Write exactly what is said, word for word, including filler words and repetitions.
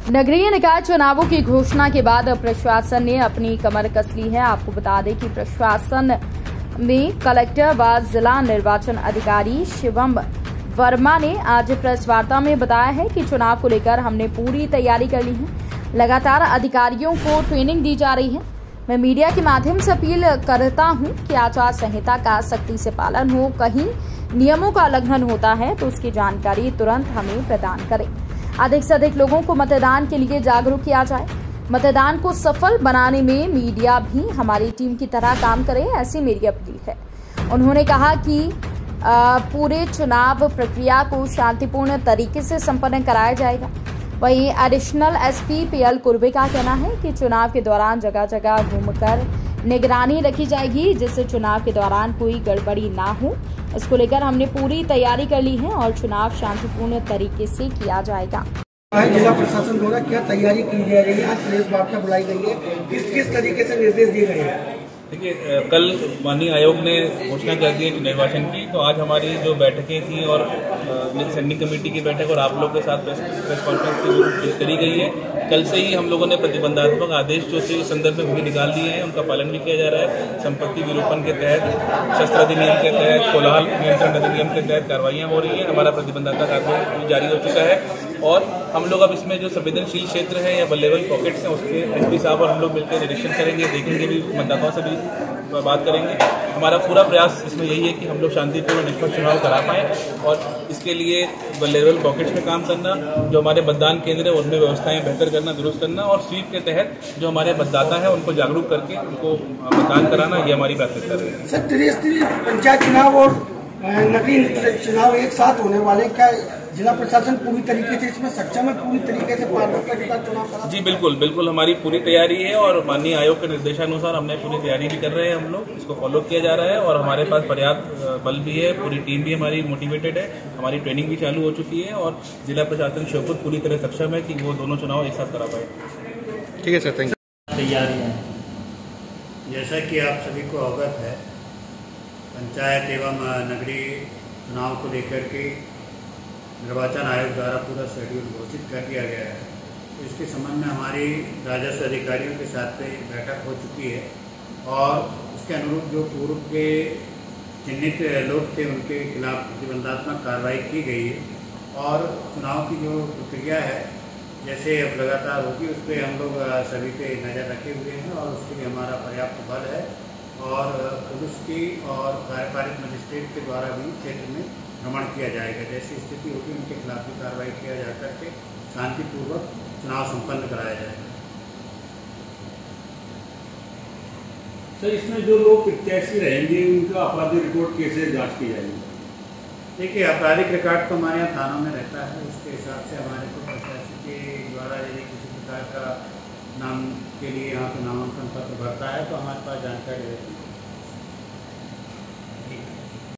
नगरीय निकाय चुनावों की घोषणा के बाद प्रशासन ने अपनी कमर कस ली है। आपको बता दें कि प्रशासन में कलेक्टर व जिला निर्वाचन अधिकारी शिवम वर्मा ने आज प्रेस वार्ता में बताया है कि चुनाव को लेकर हमने पूरी तैयारी कर ली है। लगातार अधिकारियों को ट्रेनिंग दी जा रही है। मैं मीडिया के माध्यम से अपील करता हूं कि आचार संहिता का सख्ती से पालन हो। कहीं नियमों का उल्लंघन होता है तो उसकी जानकारी तुरंत हमें प्रदान करें। अधिक से अधिक लोगों को मतदान के लिए जागरूक किया जाए। मतदान को सफल बनाने में मीडिया भी हमारी टीम की तरह काम करे, ऐसी मेरी अपील है। उन्होंने कहा कि पूरे चुनाव प्रक्रिया को शांतिपूर्ण तरीके से संपन्न कराया जाएगा। वहीं एडिशनल एसपी पीएल कुर्वे का कहना है कि चुनाव के दौरान जगह जगह घूमकर निगरानी रखी जाएगी, जिससे चुनाव के दौरान कोई गड़बड़ी ना हो। इसको लेकर हमने पूरी तैयारी कर ली है और चुनाव शांतिपूर्ण तरीके से किया जाएगा। जिला प्रशासन द्वारा क्या तैयारी की जा रही है? आज प्रेस वार्ता बुलाई गई है, किस किस तरीके से निर्देश दिए गए हैं? देखिए, कल माननीय आयोग ने घोषणा कर दी है निर्वाचन की, तो आज हमारी जो बैठकें थी और सेंडिंग कमेटी की बैठक और आप लोगों के साथ प्रेस कॉन्फ्रेंस की करी गई है। कल से ही हम लोगों ने प्रतिबंधात्मक आदेश जो थे इस संदर्भ में भी निकाल दिए हैं, उनका पालन भी किया जा रहा है। संपत्ति विरूपण के तहत, शस्त्र अधिनियम के तहत, कोलाहल नियंत्रण अधिनियम के तहत कार्रवाइयाँ हो रही हैं। हमारा प्रतिबंधात्मक आदेश जारी हो चुका है और हम लोग अब इसमें जो संवेदनशील क्षेत्र है या वल्नेरेबल पॉकेट्स हैं उसके एसपी साहब और हम लोग मिलकर निरीक्षण करेंगे, देखेंगे भी, मतदाताओं से भी बात करेंगे। हमारा पूरा प्रयास इसमें यही है कि हम लोग शांतिपूर्ण निष्पक्ष चुनाव करा पाएँ और इसके लिए वल्नेरेबल पॉकेट्स में काम करना, जो हमारे मतदान केंद्र है उनमें व्यवस्थाएं बेहतर करना, दुरुस्त करना और स्वीप के तहत जो हमारे मतदाता है उनको जागरूक करके उनको मतदान कराना, ये हमारी प्राथमिकता है। सर, त्रिस्तरीय पंचायत चुनाव और नगरीय चुनाव एक साथ होने वाले, क्या जिला प्रशासन पूरी तरीके से इसमें सक्षम है, पूरी तरीके से पारदर्शिता के साथ चुनाव करा? जी बिल्कुल बिल्कुल, हमारी पूरी तैयारी है और माननीय आयोग के निर्देशानुसार हमने पूरी तैयारी भी कर रहे हैं। हम लोग इसको फॉलो किया जा रहा है और हमारे पास पर्याप्त बल भी है, पूरी टीम भी हमारी मोटिवेटेड है, हमारी ट्रेनिंग भी चालू हो चुकी है और जिला प्रशासन श्योपुर पूरी तरह सक्षम है कि वो दोनों चुनाव एक साथ करा पाए। ठीक है सर, थैंक यू। तैयारियाँ जैसा कि आप सभी को अवगत है, पंचायत एवं नगरीय चुनाव को लेकर के निर्वाचन आयोग द्वारा पूरा शेड्यूल घोषित कर दिया गया है। तो इसके संबंध में हमारी राजस्व अधिकारियों के साथ बैठक हो चुकी है और उसके अनुरूप जो पूर्व के चिन्हित लोग थे उनके खिलाफ प्रतिबंधात्मक कार्रवाई की गई है और चुनाव की जो प्रक्रिया है जैसे अब लगातार होगी उस पर हम लोग सभी पे नज़र रखे हुए हैं और उसके लिए हमारा पर्याप्त बल है और पुलिस की और कार्यपालिक मजिस्ट्रेट के द्वारा भी क्षेत्र में भ्रमण किया जाएगा। जैसी स्थिति होगी उनके खिलाफ भी कार्रवाई किया जा करके शांतिपूर्वक चुनाव संपन्न कराया जाएगा। सर, इसमें जो लोग प्रत्याशी रहेंगे उनका आपराधिक रिकॉर्ड कैसे जांच की जाएगी? देखिए, आपराधिक रिकॉर्ड तो हमारे यहाँ थानों में रहता है, उसके हिसाब से हमारे को प्रत्याशी के द्वारा यदि किसी प्रकार का नाम के लिए यहाँ पे नामांकन पत्र भरता है तो हमारे पास जानकारी रहती है।